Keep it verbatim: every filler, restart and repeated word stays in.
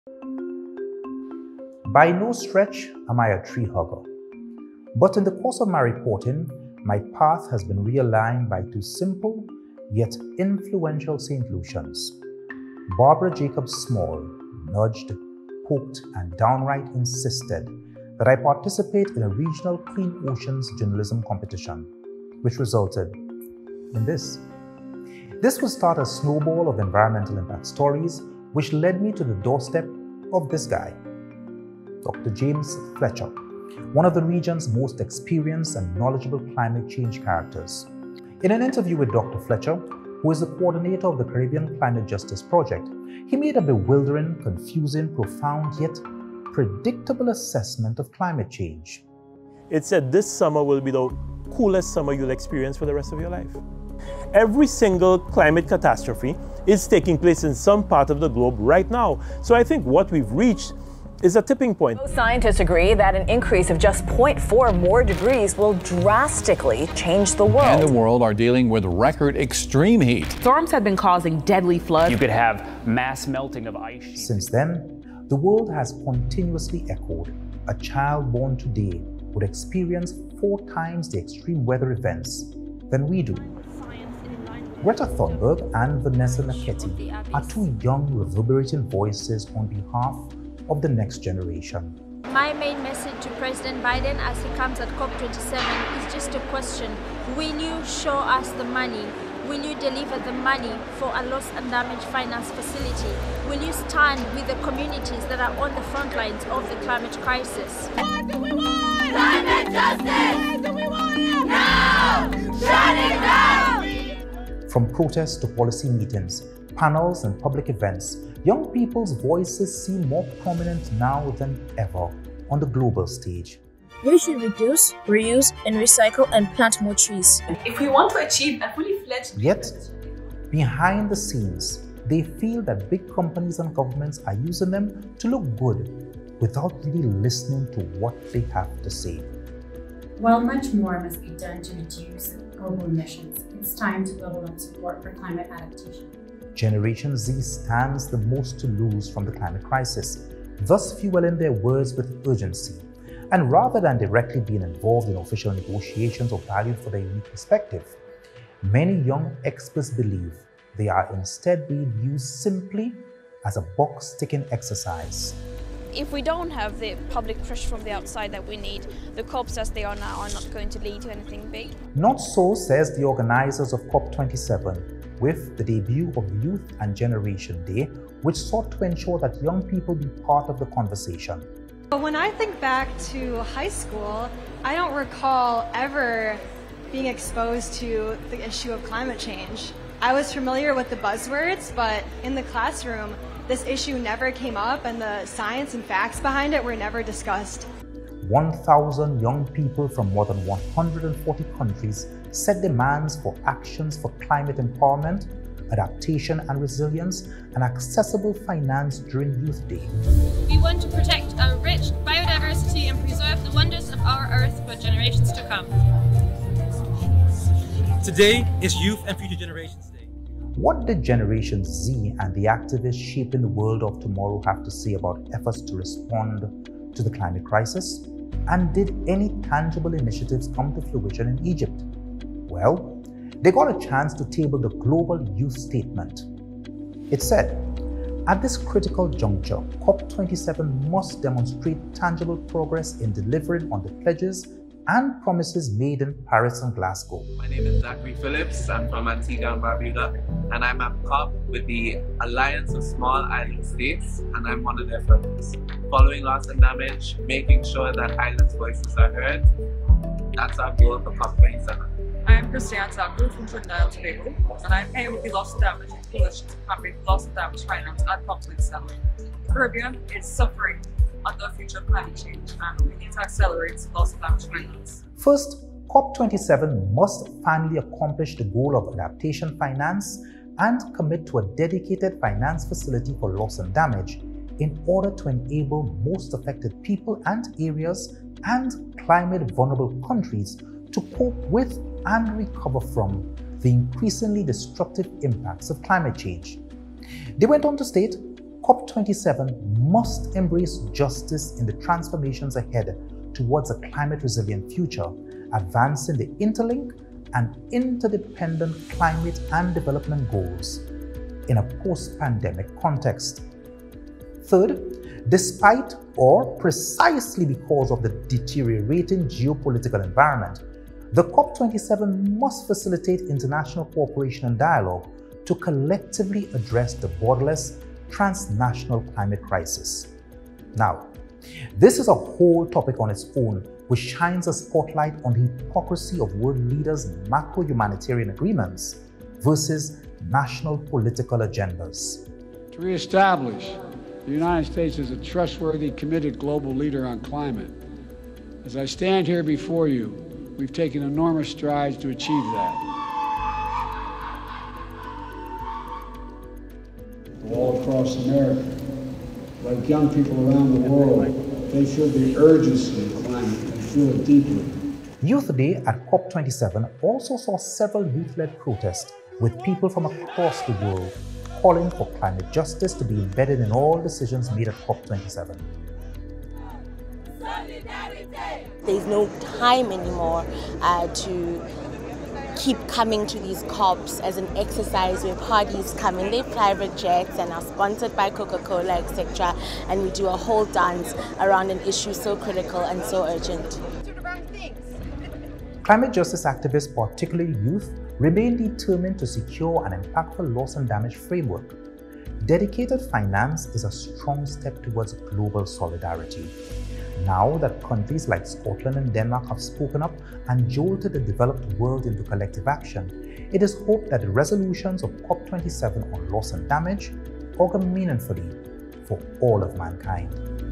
By no stretch am I a tree hugger, but in the course of my reporting, my path has been realigned by two simple yet influential Saint Lucians. Barbara Jacobs Small nudged, poked, and downright insisted that I participate in a regional Clean Oceans journalism competition, which resulted in this. This would start a snowball of environmental impact stories, which led me to the doorstep of this guy, Doctor James Fletcher, one of the region's most experienced and knowledgeable climate change characters. In an interview with Doctor Fletcher, who is the coordinator of the Caribbean Climate Justice Project, he made a bewildering, confusing, profound, yet predictable assessment of climate change. It said this summer will be the coolest summer you'll experience for the rest of your life. Every single climate catastrophe is taking place in some part of the globe right now. So I think what we've reached is a tipping point. Most scientists agree that an increase of just zero point four more degrees will drastically change the world. And the world are dealing with record extreme heat. Storms have been causing deadly floods. You could have mass melting of ice sheets. Since then, the world has continuously echoed. A child born today would experience four times the extreme weather events than we do. Greta Thunberg and Vanessa Naketi are two young, reverberating voices on behalf of the next generation. My main message to President Biden as he comes at COP twenty-seven is just a question. Will you show us the money? Will you deliver the money for a loss and damage finance facility? Will you stand with the communities that are on the front lines of the climate crisis? What do we want? Climate justice! What do we want it? Now! Shut it down! From protests to policy meetings, panels and public events, young people's voices seem more prominent now than ever on the global stage. We should reduce, reuse, and recycle and plant more trees. If we want to achieve a fully fledged... Yet, behind the scenes, they feel that big companies and governments are using them to look good without really listening to what they have to say. While much more must be done to reduce global emissions, it's time to level up support for climate adaptation. Generation Z stands the most to lose from the climate crisis, thus fueling their words with urgency. And rather than directly being involved in official negotiations or valued for their unique perspective, many young experts believe they are instead being used simply as a box-ticking exercise. If we don't have the public pressure from the outside that we need, the COPs as they are now are not going to lead to anything big. Not so, says the organizers of COP twenty-seven, with the debut of Youth and Generation Day, which sought to ensure that young people be part of the conversation. When I think back to high school, I don't recall ever being exposed to the issue of climate change. I was familiar with the buzzwords, but in the classroom, this issue never came up and the science and facts behind it were never discussed. one thousand young people from more than one hundred forty countries set demands for actions for climate empowerment, adaptation and resilience, and accessible finance during Youth Day. We want to protect our rich biodiversity and preserve the wonders of our Earth for generations to come. Today is Youth and Future Generations Day. What did Generation Z and the activists shaping the world of tomorrow have to say about efforts to respond to the climate crisis? And did any tangible initiatives come to fruition in Egypt? Well, they got a chance to table the Global Youth Statement. It said, at this critical juncture, COP twenty-seven must demonstrate tangible progress in delivering on the pledges and promises made in Paris and Glasgow. My name is Zachary Phillips. I'm from Antigua and Barbuda, and I'm at COP with the Alliance of Small Island States, and I'm one of their fellows. Following loss and damage, making sure that islands' voices are heard, that's our goal for COP twenty-seven. I'm Christiane Sangru from Trinidad and Tobago, and I'm here with the Loss and Damage Coalition to campaign for loss and damage finance at COP twenty-seven. The Caribbean is suffering under the future of climate change, and we need to accelerate loss and damage finance. First, COP twenty-seven must finally accomplish the goal of adaptation finance and commit to a dedicated finance facility for loss and damage in order to enable most affected people and areas and climate-vulnerable countries to cope with and recover from the increasingly destructive impacts of climate change. They went on to state, COP twenty-seven must embrace justice in the transformations ahead towards a climate-resilient future, advancing the interlinked and interdependent climate and development goals in a post-pandemic context. Third, despite or precisely because of the deteriorating geopolitical environment, the COP twenty-seven must facilitate international cooperation and dialogue to collectively address the borderless, transnational climate crisis. Now, this is a whole topic on its own, which shines a spotlight on the hypocrisy of world leaders' macro-humanitarian agreements versus national political agendas. To reestablish the United States as a trustworthy, committed global leader on climate. As I stand here before you, we've taken enormous strides to achieve that. All across America, like young people around the world, they feel the urgency of climate, they feel it deeply. Youth Day at COP twenty-seven also saw several youth-led protests with people from across the world calling for climate justice to be embedded in all decisions made at COP twenty-seven. There's no time anymore uh, to keep coming to these COPs as an exercise where parties come in their private jets and are sponsored by Coca-Cola, et cetera, and we do a whole dance around an issue so critical and so urgent. Climate justice activists, particularly youth, remain determined to secure an impactful loss and damage framework. Dedicated finance is a strong step towards global solidarity. Now that countries like Scotland and Denmark have spoken up and jolted the developed world into collective action, it is hoped that the resolutions of COP twenty-seven on loss and damage augur meaningfully for all of mankind.